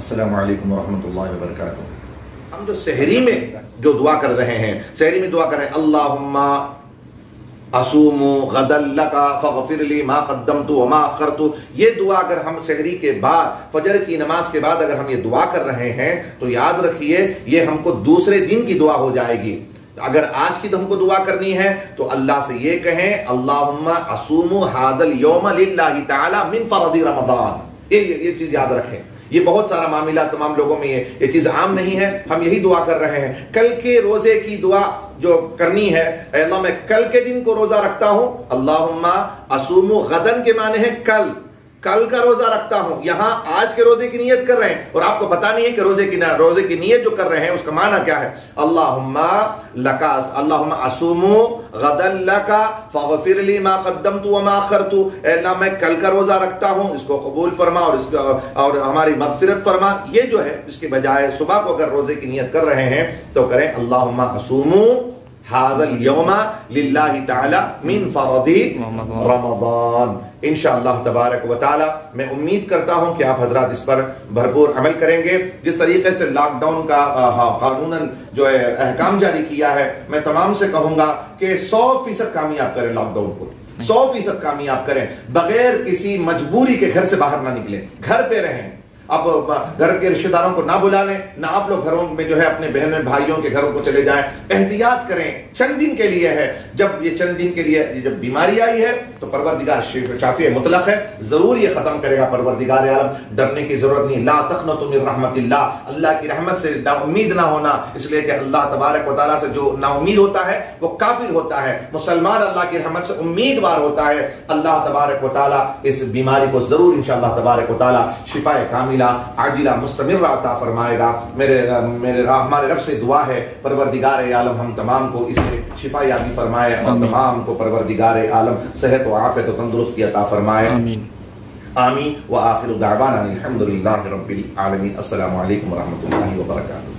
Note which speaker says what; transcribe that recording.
Speaker 1: السلام علیکم ورحمۃ اللہ وبرکاتہ۔ ہم جو سحری میں جو دعا کر رہے ہیں، سحری میں دعا کر رہے ہیں اللہم اصوم غدا لک فاغفر لی ما قدمت وما اخرت، یہ دعا اگر ہم سحری کے بعد، فجر کی نماز کے بعد اگر ہم یہ دعا کر رہے ہیں تو یاد رکھیے یہ ہم کو دوسرے دن کی دعا ہو جائے گی۔ اگر آج کی ہم کو دعا کرنی ہے تو اللہ سے یہ کہیں اللہم اصوم ھذا اليوم للہ تعالی من فرض رمضان، یہ چیز یاد رکھیں۔ یہ بہت سارا معاملہ تمام لوگوں میں یہ چیز عام نہیں ہے، ہم یہی دعا کر رہے ہیں۔ کل کے روزے کی دعا جو کرنی ہے، اے اللہ میں کل کے دن کو روزہ رکھتا ہوں، اللہم اصوم غدن کے معنی ہے کل کا روزہ رکھتا ہوں، یہاں آج کے روزے کی نیت کر رہے ہیں اور آپ کو پتا نہیں ہے کہ روزے کی نیت جو کر رہے ہیں اس کا معنی کیا ہے۔ اللہم اصوم غدا لک فاغفر لی ما قدمت وما اخرت، اے اللہ میں کل کا روزہ رکھتا ہوں، اس کو قبول فرما اور ہماری مغفرت فرما۔ یہ جو ہے اس کے بجائے صبح کو اگر روزے کی نیت کر رہے ہیں تو کریں اللہم اصوم ھذا اليوم للہ تعالی من فرض رمضان۔ انشاءاللہ تبارک و تعالی میں امید کرتا ہوں کہ آپ حضرات اس پر بھرپور عمل کریں گے۔ جس طریقے سے لاک ڈاؤن کا قانوناً جو ہے احکام جاری کیا ہے، میں تمام سے کہوں گا کہ 100% کامیاب کریں لاک ڈاؤن کو، 100% کامیاب کریں، بغیر کسی مجبوری کے گھر سے باہر نہ نکلیں، گھر پہ رہیں۔ اب گھر کے رشتہ داروں کو نہ بلا لیں، نہ آپ لوگ گھروں میں جو ہے اپنے بہنوں بھائیوں کے گھروں کو چلے جائیں، احتیاط کریں، چند دن کے لیے ہے۔ جب یہ چند دن کے لیے جب بیماری آئی ہے تو پروردگار شافی مطلق ہے، ضرور یہ ختم کرے گا پروردگار عالم، ڈرنے کی ضرورت نہیں۔ لا تقنطوا من رحمت اللہ، اللہ کی رحمت سے نا امید نہ ہونا، اس لیے کہ اللہ تبارک و تعالیٰ سے جو نا امید ہوتا ہے وہ کافر ہوتا ہے، مسلمان اللہ کی رحمت سے امیدوار ہوتا ہے۔ اللہ تبارک و تعالیٰ اس بیماری کو ضرور انشاءاللہ تبارک و تعالیٰ شفاء کاملہ عاجلہ مستمرہ عطا فرمائے گا۔ ہمارے رب سے دعا ہے پروردگار عالم ہم تمام کو اس میں شفا یابی فرمائے اور تمام کو پروردگار عالم صحت و عافیت و تندرستی عطا فرمائے۔ آمین آمین۔ وآخر دعوانا الحمدللہ رب العالمین۔ السلام علیکم ورحمۃ اللہ وبرکاتہ۔